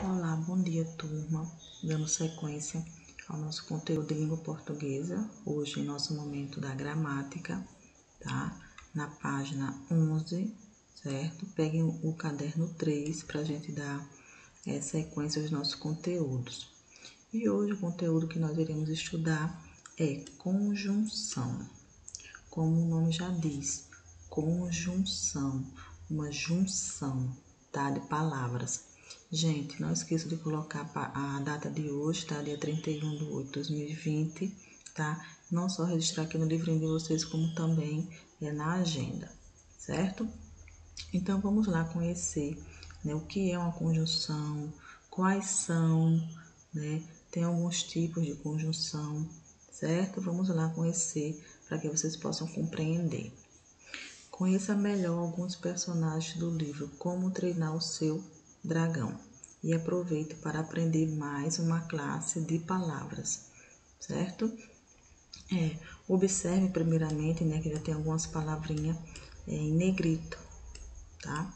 Olá, bom dia, turma. Dando sequência ao nosso conteúdo de língua portuguesa, hoje em nosso momento da gramática, tá? Na página 11, certo? Peguem o caderno 3 para a gente dar sequência aos nossos conteúdos. E hoje o conteúdo que nós iremos estudar é conjunção. Como o nome já diz, conjunção, uma junção, tá? De palavras. Gente, não esqueça de colocar a data de hoje, tá? Dia 31/8/2020, tá? Não só registrar aqui no livrinho de vocês, como também na agenda, certo? Então, vamos lá conhecer, né, o que é uma conjunção, quais são, né? Tem alguns tipos de conjunção, certo? Vamos lá conhecer para que vocês possam compreender. Conheça melhor alguns personagens do livro Como Treinar o Seu Dragão e aproveite para aprender mais uma classe de palavras, certo? Observe primeiramente, né, que já tem algumas palavrinhas em negrito, tá?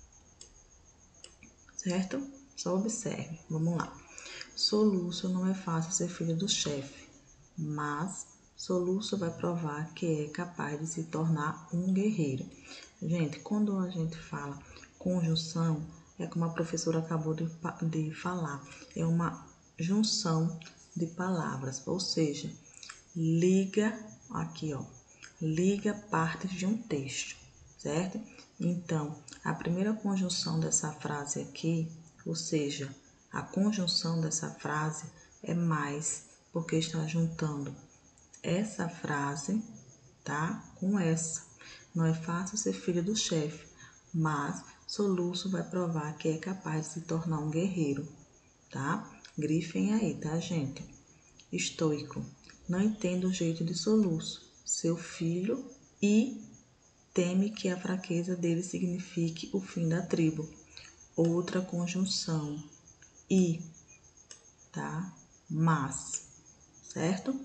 Certo? Só observe. Vamos lá. Soluço: não é fácil ser filho do chefe, mas Soluço vai provar que é capaz de se tornar um guerreiro. Gente, quando a gente fala conjunção, é como a professora acabou de falar, é uma junção de palavras, ou seja, liga, aqui ó, liga partes de um texto, certo? Então, a primeira conjunção dessa frase aqui, ou seja, a conjunção dessa frase é mais, porque está juntando essa frase, tá? Com essa. Não é fácil ser filho do chefe, mas Soluço vai provar que é capaz de se tornar um guerreiro, tá? Grifem aí, tá, gente? Estoico: não entende o jeito de Soluço, seu filho, e teme que a fraqueza dele signifique o fim da tribo. Outra conjunção, e, tá? Mas, certo?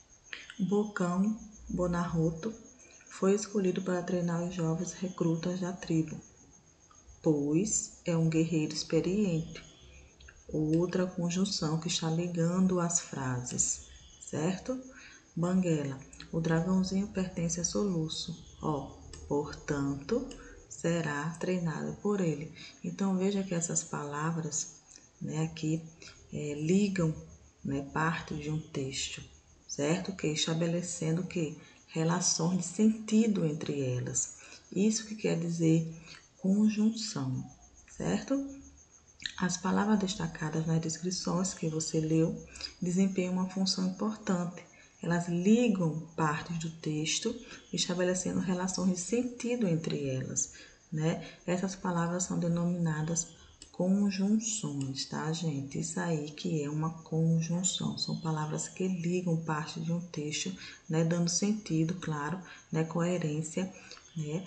Bocão Bonarroto foi escolhido para treinar os jovens recrutas da tribo, pois é um guerreiro experiente. Outra conjunção que está ligando as frases, certo? Banguela: o dragãozinho pertence a Soluço, portanto, será treinado por ele. Então, veja que essas palavras, né, aqui ligam, né, parte de um texto, certo? Que estabelecendo que relações de sentido entre elas. Isso que quer dizer conjunção, certo? As palavras destacadas nas descrições que você leu desempenham uma função importante. Elas ligam partes do texto, estabelecendo relações de sentido entre elas, né? Essas palavras são denominadas conjunções, tá, gente? Isso aí que é uma conjunção. São palavras que ligam parte de um texto, né? Dando sentido, claro, né? Coerência, né?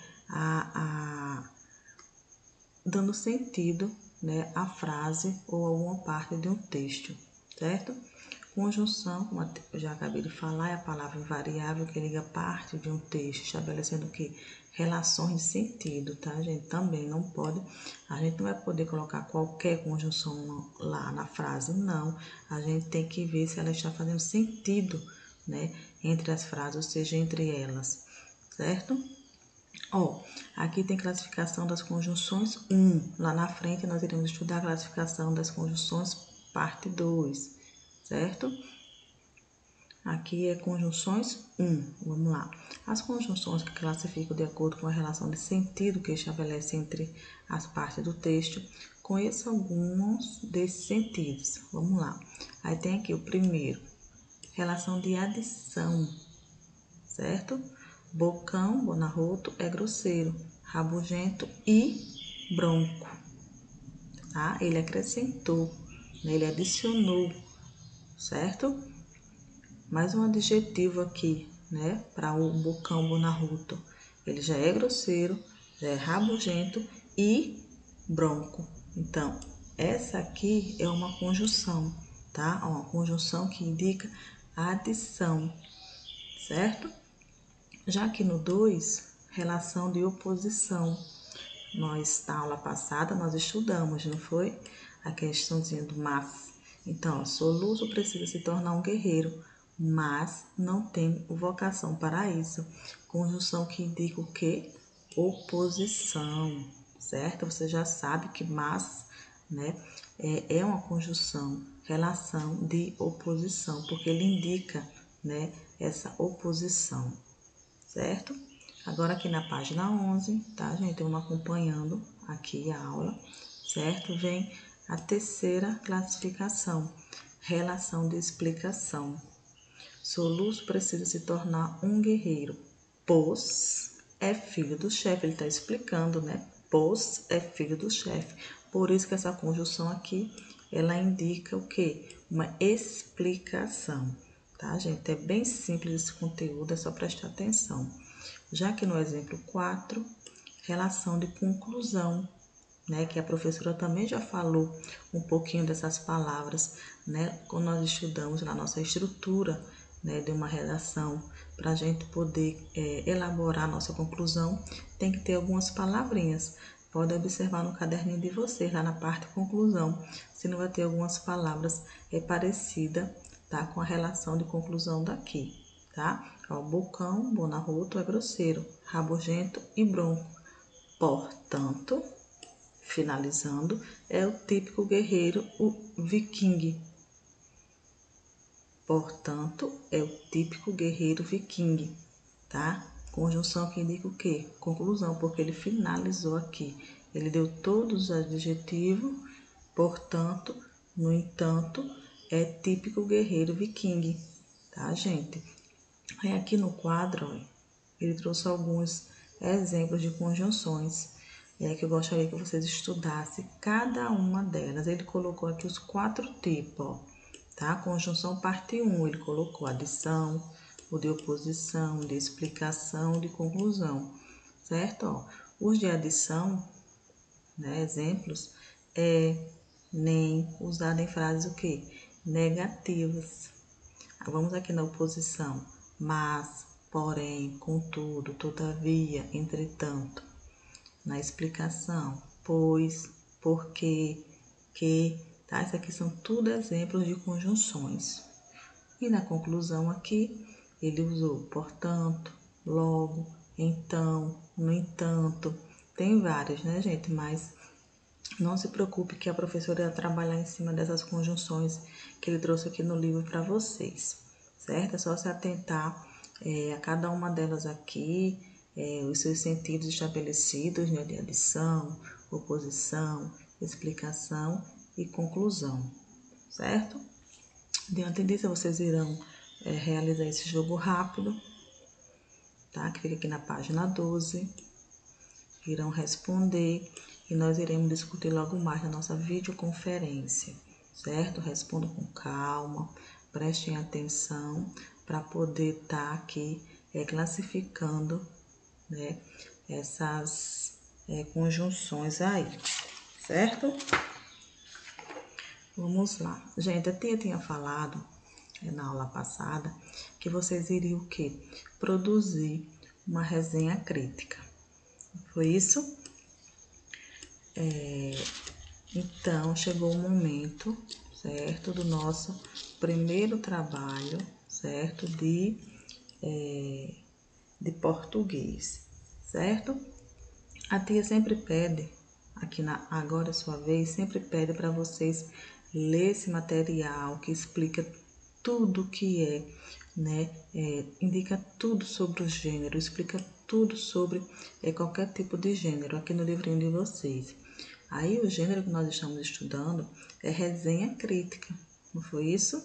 Dando sentido, né, à frase ou alguma parte de um texto, certo? Conjunção, como eu já acabei de falar, é a palavra invariável que liga parte de um texto, estabelecendo o quê? Relações de sentido, tá, gente? Também não pode, a gente não vai poder colocar qualquer conjunção lá na frase, não. A gente tem que ver se ela está fazendo sentido, né, entre as frases, ou seja, entre elas, certo? Aqui tem classificação das conjunções 1. Lá na frente nós iremos estudar a classificação das conjunções parte 2, certo? Aqui é conjunções 1. Vamos lá. As conjunções que classificam de acordo com a relação de sentido que estabelece entre as partes do texto, conheça alguns desses sentidos. Vamos lá. Aí tem aqui o primeiro, relação de adição, certo? Bocão, Bonarroto, é grosseiro, rabugento e bronco, tá? Ele acrescentou, né? Ele adicionou, certo? Mais um adjetivo aqui, né? Para o Bocão Bonarroto. Ele já é grosseiro, já é rabugento e bronco. Então, essa aqui é uma conjunção, tá? Uma conjunção que indica adição, certo? Já que no 2, relação de oposição. Na aula passada, nós estudamos, não foi? A questãozinha do mas. Então, soluço precisa se tornar um guerreiro, mas não tem vocação para isso. Conjunção que indica o quê? Oposição, certo? Você já sabe que mas, né, é uma conjunção, relação de oposição, porque ele indica, né, essa oposição, certo? Agora aqui na página 11, tá, gente? Vamos acompanhando aqui a aula, certo? Vem a terceira classificação, relação de explicação. Soluço precisa se tornar um guerreiro, pois é filho do chefe. Ele está explicando, né? Pois é filho do chefe. Por isso que essa conjunção aqui, ela indica o quê? Uma explicação, tá, gente? É bem simples esse conteúdo, é só prestar atenção. Já que no exemplo 4, relação de conclusão, né, que a professora também já falou um pouquinho dessas palavras, né, quando nós estudamos na nossa estrutura, né, de uma redação, para a gente poder elaborar a nossa conclusão, tem que ter algumas palavrinhas. Pode observar no caderninho de vocês, lá na parte conclusão, se não vai ter algumas palavras parecidas, tá, com a relação de conclusão daqui, tá? Ó, bocão, bonarroto é grosseiro, rabugento e bronco. Portanto, finalizando, é o típico guerreiro, o viking. Portanto, é o típico guerreiro viking, tá? Conjunção que indica o quê? Conclusão, porque ele finalizou aqui. Ele deu todos os adjetivos, portanto, no entanto, é típico guerreiro viking, tá, gente? Aí aqui no quadro, ó, ele trouxe alguns exemplos de conjunções que eu gostaria que vocês estudassem cada uma delas. Ele colocou aqui os 4 tipos, ó, tá? Conjunção parte 1, ele colocou adição, o de oposição, de explicação, de conclusão, certo? Ó, os de adição, né, exemplos, nem, usado em frases o quê? Negativas. Vamos aqui na oposição, mas, porém, contudo, todavia, entretanto. Na explicação, pois, porque, que, tá? Isso aqui são tudo exemplos de conjunções. E na conclusão aqui, ele usou portanto, logo, então, no entanto. Tem várias, né, gente? Mas não se preocupe que a professora vai trabalhar em cima dessas conjunções que ele trouxe aqui no livro para vocês, certo? É só se atentar a cada uma delas aqui, os seus sentidos estabelecidos, né, de adição, oposição, explicação e conclusão, certo? Diante disso, vocês irão realizar esse jogo rápido, tá? Que fica aqui na página 12. Irão responder e nós iremos discutir logo mais na nossa videoconferência, certo? Respondam com calma, prestem atenção para poder estar aqui classificando, né, essas conjunções aí, certo? Vamos lá. Gente, a tia tinha falado na aula passada que vocês iriam o quê? Produzir uma resenha crítica. Foi isso? Então, chegou o momento, certo, do nosso primeiro trabalho, certo, de português, certo? A tia sempre pede, aqui na Agora é Sua Vez, sempre pede para vocês ler esse material que explica tudo que né, indica tudo sobre o gênero, explica tudo sobre qualquer tipo de gênero aqui no livrinho de vocês. Aí o gênero que nós estamos estudando é resenha crítica, não foi isso?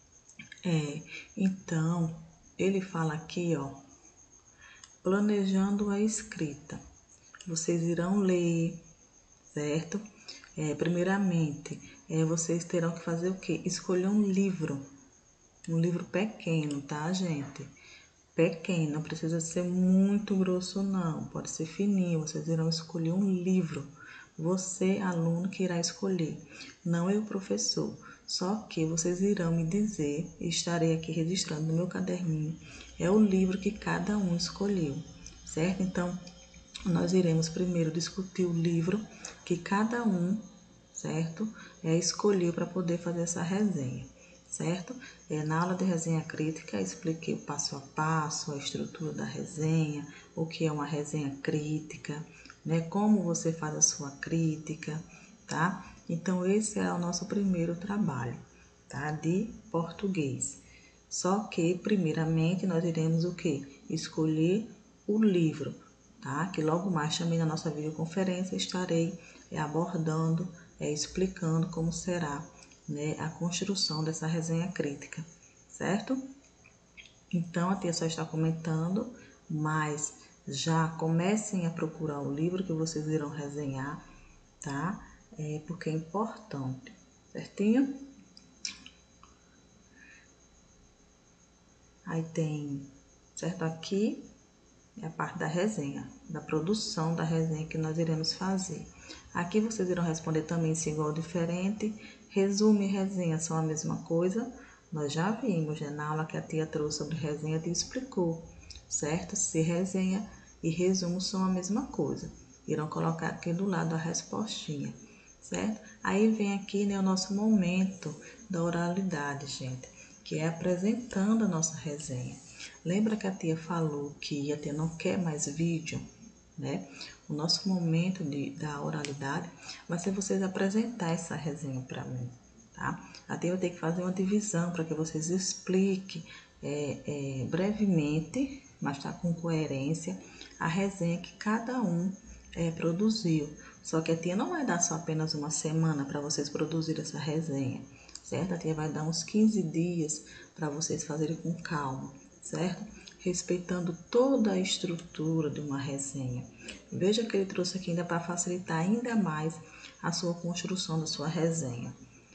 Então, ele fala aqui, ó, planejando a escrita. Vocês irão ler, certo? Primeiramente, vocês terão que fazer o quê? Escolher um livro pequeno, tá, gente? Pequeno, não precisa ser muito grosso, não. Pode ser fininho, vocês irão escolher um livro. Você, aluno, que irá escolher, não eu, professor. Só que vocês irão me dizer, estarei aqui registrando no meu caderninho, é o livro que cada um escolheu, certo? Então, nós iremos primeiro discutir o livro que cada um, certo, escolheu para poder fazer essa resenha, certo? Na aula de resenha crítica, expliquei o passo a passo, a estrutura da resenha, o que é uma resenha crítica, né? Como você faz a sua crítica, tá? Então, esse é o nosso primeiro trabalho, tá? De português. Só que, primeiramente, nós iremos o quê? Escolher o livro, tá? Que logo mais também na nossa videoconferência estarei abordando, explicando como será, né, a construção dessa resenha crítica, certo? Então, a tia só está comentando, mas já comecem a procurar o livro que vocês irão resenhar, tá? Porque é importante, certinho? Aí tem, certo? Aqui é a parte da resenha, da produção da resenha que nós iremos fazer. Aqui vocês irão responder também se igual ou diferente. Resumo e resenha são a mesma coisa. Nós já vimos, né, na aula que a tia trouxe sobre resenha, a tia explicou, certo? Se resenha e resumo são a mesma coisa. Irão colocar aqui do lado a respostinha, certo? Aí vem aqui, né, o nosso momento da oralidade, gente, que é apresentando a nossa resenha. Lembra que a tia falou que a tia não quer mais vídeo, né? O nosso momento da oralidade vai ser vocês apresentar essa resenha para mim, tá? A tia vai ter que fazer uma divisão para que vocês expliquem brevemente, mas tá com coerência, a resenha que cada um produziu. Só que a tia não vai dar só apenas uma semana para vocês produzirem essa resenha, certo? A tia vai dar uns 15 dias para vocês fazerem com calma, certo? Respeitando toda a estrutura de uma resenha. Veja que ele trouxe aqui ainda para facilitar ainda mais a sua construção da sua resenha.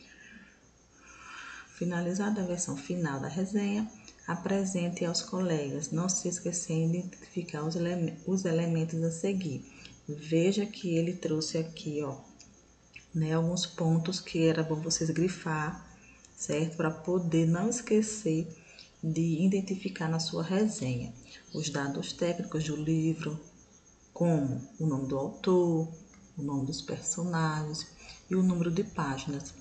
Finalizada a versão final da resenha, apresente aos colegas, não se esquecendo de identificar os elementos a seguir. Veja que ele trouxe aqui, ó, né, alguns pontos que era bom vocês grifar, certo? Para poder não esquecer de identificar na sua resenha os dados técnicos do livro, como o nome do autor, o nome dos personagens e o número de páginas.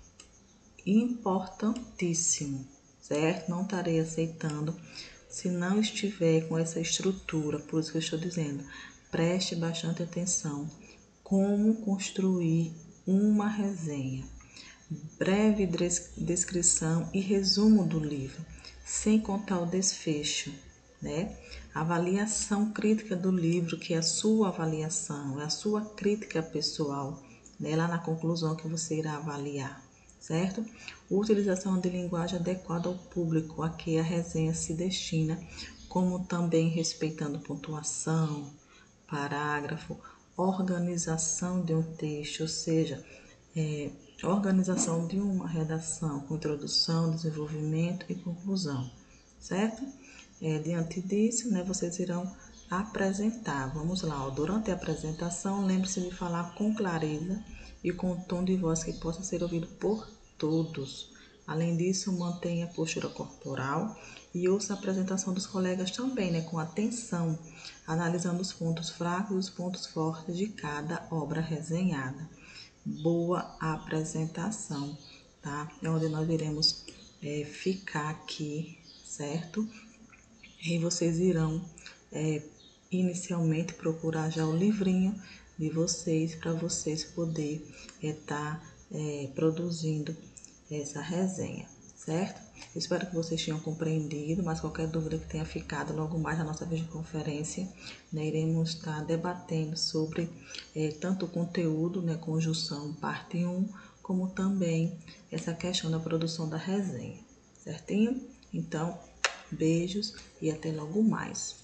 Importantíssimo, certo? Não estarei aceitando se não estiver com essa estrutura, por isso que eu estou dizendo, preste bastante atenção como construir uma resenha. Breve descrição e resumo do livro, sem contar o desfecho, né? Avaliação crítica do livro, que é a sua avaliação, é a sua crítica pessoal, né? Lá na conclusão que você irá avaliar, certo? Utilização de linguagem adequada ao público a que a resenha se destina, como também respeitando pontuação, parágrafo, organização de um texto, ou seja, organização de uma redação com introdução, desenvolvimento e conclusão, certo? Diante disso, né, vocês irão apresentar. Vamos lá, ó. Durante a apresentação, lembre-se de falar com clareza e com um tom de voz que possa ser ouvido por todos. Além disso, mantenha a postura corporal e ouça a apresentação dos colegas também, né, com atenção, analisando os pontos fracos e os pontos fortes de cada obra resenhada. Boa apresentação, tá? É onde nós iremos ficar aqui, certo? E vocês irão inicialmente procurar já o livrinho de vocês para vocês poderem estar produzindo essa resenha, certo? Espero que vocês tenham compreendido, mas qualquer dúvida que tenha ficado, logo mais na nossa videoconferência, né, iremos estar debatendo sobre tanto o conteúdo, né, conjunção parte 1, como também essa questão da produção da resenha, certinho? Então, beijos e até logo mais.